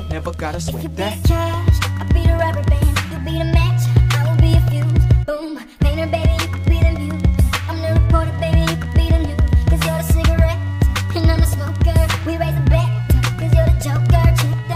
that, never gotta If you sweat be that. the trash, I be the rubber band. You be the man.